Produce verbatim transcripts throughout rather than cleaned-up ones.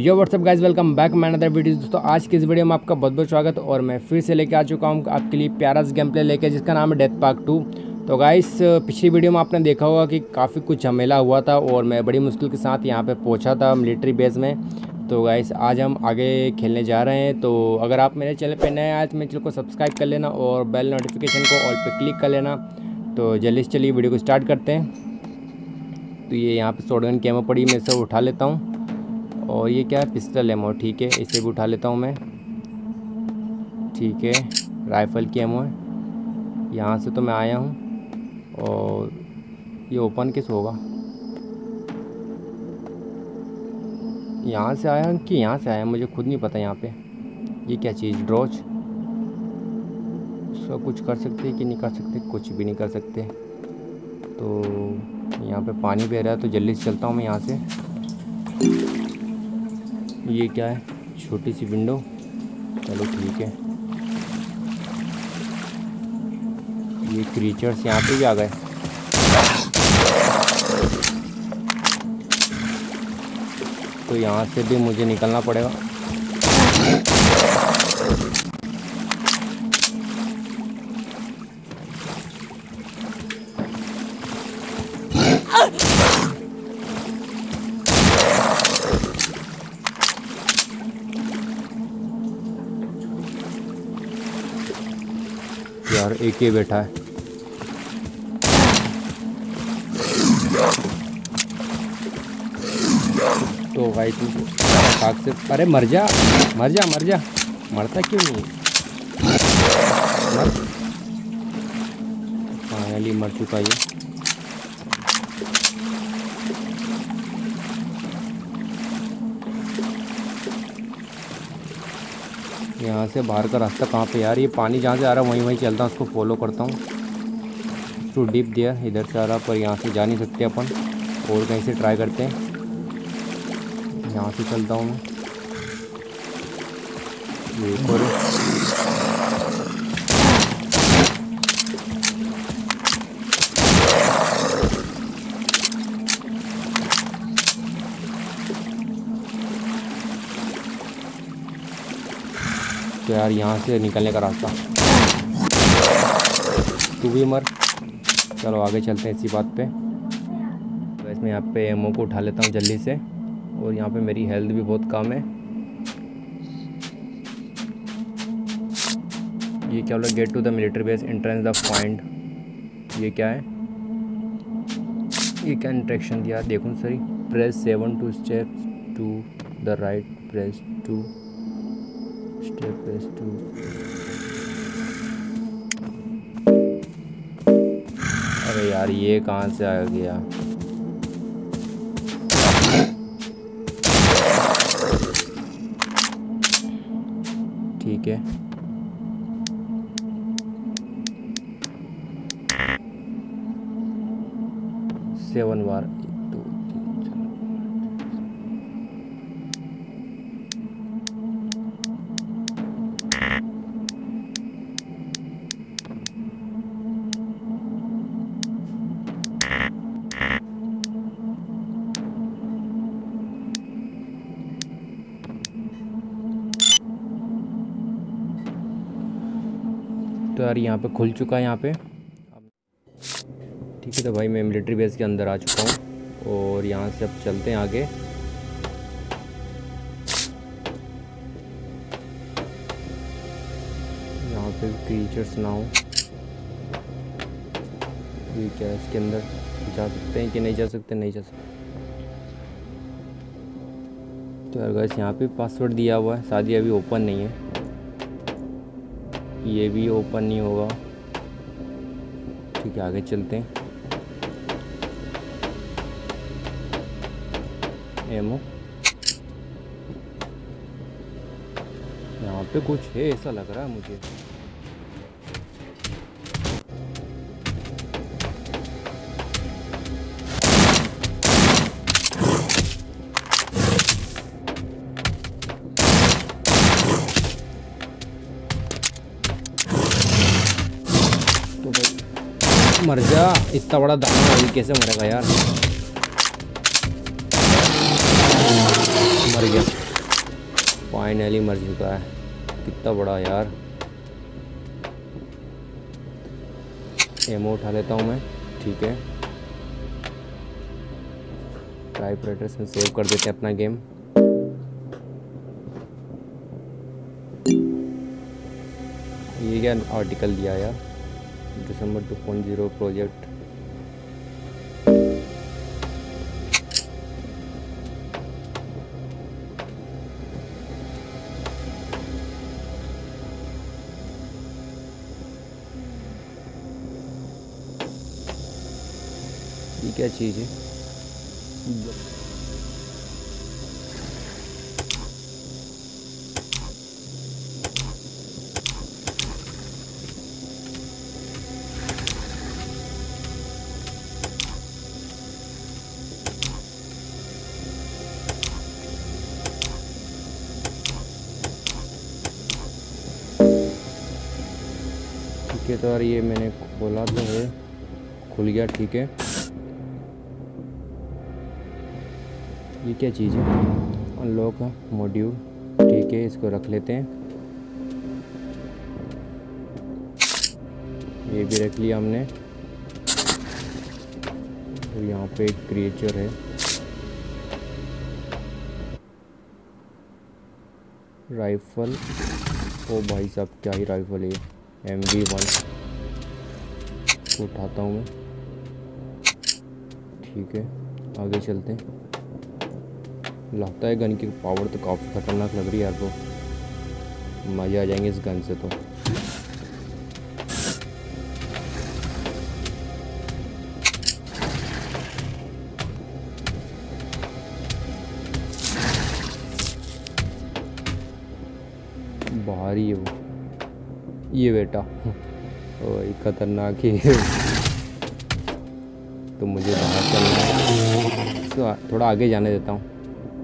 Yo whatsapp guys, welcome back my another video. दोस्तों आज की इस वीडियो में आपका बहुत बहुत स्वागत और मैं फिर से लेके आ चुका हूँ आपके लिए प्यारा सा गेम प्ले लेके, जिसका नाम है डेथ पार्क टू। तो गाइस पिछली वीडियो में आपने देखा होगा कि काफ़ी कुछ झमेला हुआ था और मैं बड़ी मुश्किल के साथ यहाँ पे पहुँचा था मिलिट्री बेस में। तो गाइस आज हम आगे खेलने जा रहे हैं। तो अगर आप मेरे चैनल पर नए आए तो मेरे चैनल को सब्सक्राइब कर लेना और बेल नोटिफिकेशन को ऑल पर क्लिक कर लेना। तो जल्दी से चलिए वीडियो को स्टार्ट करते हैं। तो ये यहाँ पर शॉटगन की एमो पड़ी, मैं इसे उठा लेता हूँ। और ये क्या है, पिस्टल एमो, ठीक है इसे भी उठा लेता हूँ मैं। ठीक है, राइफ़ल की एमो है। यहाँ से तो मैं आया हूँ और ये ओपन किस होगा, यहाँ से आया कि यहाँ से आया मुझे खुद नहीं पता। यहाँ पे ये क्या चीज़, ड्रॉच, उसका कुछ कर सकते हैं कि नहीं कर सकते, कुछ भी नहीं कर सकते। तो यहाँ पे पानी बह रहा है तो जल्दी से चलता हूँ मैं यहाँ से। ये क्या है, छोटी सी विंडो, चलो ठीक है। ये क्रीचर्स यहाँ पे भी आ गए। तो यहाँ से भी मुझे निकलना पड़ेगा। यार एक ही बैठा है। तो भाई तू खाक से, अरे मर जा मर जा मर जा, मरता क्यों नहीं, मर। फाइनली मर चुका ये। यहाँ से बाहर का रास्ता कहाँ पे यार, ये पानी जहाँ से आ रहा है वहीं वहीं चलता हूँ, उसको फॉलो करता हूँ। टू डीप दिया, इधर से आ रहा पर यहाँ से जा नहीं सकते अपन, और कहीं से ट्राई करते हैं। यहाँ से चलता हूँ मैं। ये और तो यार यहाँ से निकलने का रास्ता, तू भी मर। चलो आगे चलते हैं इसी बात पे। तो इसमें यहाँ पे एमओ को उठा लेता हूँ जल्दी से, और यहाँ पे मेरी हेल्थ भी बहुत कम है। ये क्या बोला, get to the military base, entrance the find. ये क्या है, ये क्या इंस्ट्रक्शन दिया देखो सरी। Press seven to step to the right, press two step, press two. अरे यार ये कहाँ से आ गया, ठीक है। सेवन बार, दो तीन चार। तो यार यहाँ पे खुल चुका है यहाँ पे, ठीक है। तो भाई मैं मिलिट्री बेस के अंदर आ चुका हूँ और यहाँ से अब चलते हैं आगे। यहाँ पे क्रीचर्स ना हो। ये क्या है, इसके अंदर जा सकते हैं कि नहीं जा सकते, नहीं जा सकते। तो यार गाइस यहाँ पे पासवर्ड दिया हुआ है, शायद ये अभी ओपन नहीं है। ये भी ओपन नहीं होगा, ठीक है आगे चलते हैं। एमो, यहाँ पे कुछ है ऐसा लग रहा है मुझे। तो भाई मर जा, इतना बड़ा दाना कैसे मरेगा यार, मर गया। फाइनली मर चुका है। कितना बड़ा यार। एमो उठा लेता हूँ मैं। ठीक है, टाइपराइटर्स में सेव कर देते हैं अपना गेम। ये क्या आर्टिकल दिया यार, December two point zero project. ये क्या चीज़ है? ठीक है, तो यार ये मैंने खोला तो है, खुल गया। ठीक है, ये क्या चीज़ है? Unlock module. ठीक है, इसको रख लेते हैं। ये भी रख लिया हमने। तो यहाँ पे एक क्रिएचर है, राइफल। ओ भाई साहब, क्या ही राइफल है, एम वी वन। उठाता हूँ मैं। ठीक है, आगे चलते हैं। लगता है गन की पावर तो काफ़ी खतरनाक लग रही है यार। वो मज़े आ जाएंगे इस गन से तो। बाहर ही है वो, ये बेटा। ओए खतरनाक ही है। तो मुझे बाहर चलना है, तो थोड़ा आगे जाने देता हूँ।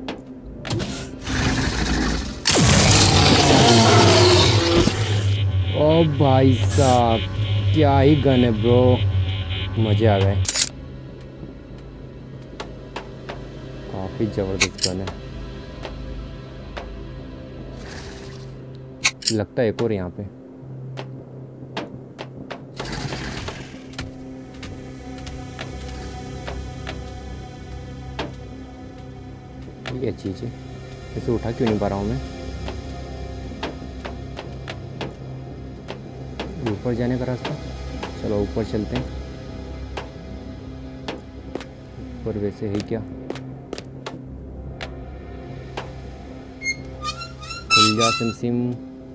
ओ भाई साहब, क्या ही गन है ब्रो, मज़े आ गए। काफ़ी ज़बरदस्त गन है। लगता है एक और यहाँ पे। ये चीज़ है, इसे उठा क्यों नहीं पा रहा हूँ मैं? ऊपर जाने का रास्ता, चलो ऊपर चलते हैं। ऊपर वैसे है क्या? खुल जा सिम सिम।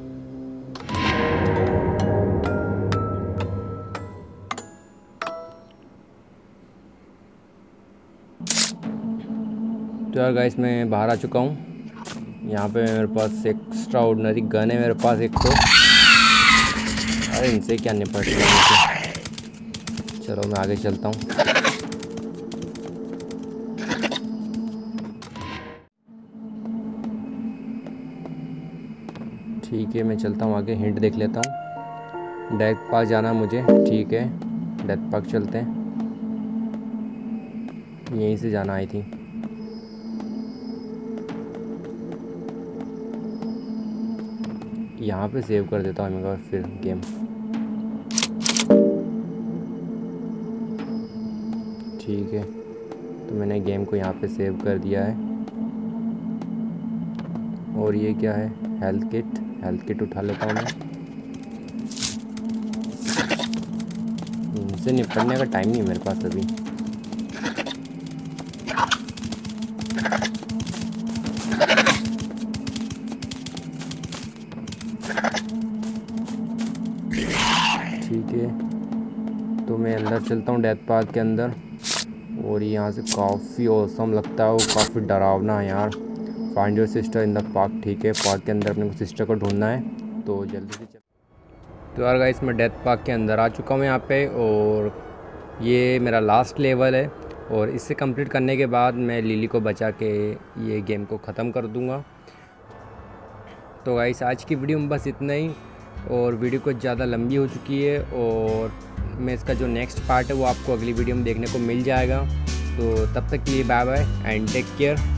तो यार गाइस, मैं बाहर आ चुका हूँ। यहाँ पे मेरे पास एक एक्स्ट्रा ऑर्डिनरी गन है मेरे पास एक तो। अरे इनसे क्या निपट रहा है? चलो मैं आगे चलता हूँ। ठीक है, मैं चलता हूँ आगे। हिंट देख लेता हूँ। डेथ पार्क जाना है मुझे। ठीक है, डेथ पार्क चलते हैं। यहीं से जाना आई थी। यहाँ पे सेव कर देता हूँ मैं फिर गेम। ठीक है, तो मैंने गेम को यहाँ पे सेव कर दिया है। और ये क्या है? Health kit. हेल्थ किट उठा लेता हूँ मैं। इनसे निपटने का टाइम नहीं है मेरे पास अभी। ठीक है, तो मैं अंदर चलता हूँ डेथ पार्क के अंदर। और यहाँ से काफ़ी औसम लगता है, वो काफ़ी डरावना है यार। Find your sister in the park. ठीक है, पार्क के अंदर अपने को सिस्टर को ढूंढना है, तो जल्दी से चल। तो यार गाइस, मैं डेथ पार्क के अंदर आ चुका हूँ यहाँ पे। और ये मेरा लास्ट लेवल है, और इससे कंप्लीट करने के बाद मैं लिली को बचा के ये गेम को ख़त्म कर दूँगा। तो गाइस, आज की वीडियो में बस इतना ही। और वीडियो कुछ ज़्यादा लंबी हो चुकी है, और मैं इसका जो नेक्स्ट पार्ट है वो आपको अगली वीडियो में देखने को मिल जाएगा। तो तब तक के लिए bye bye and take care.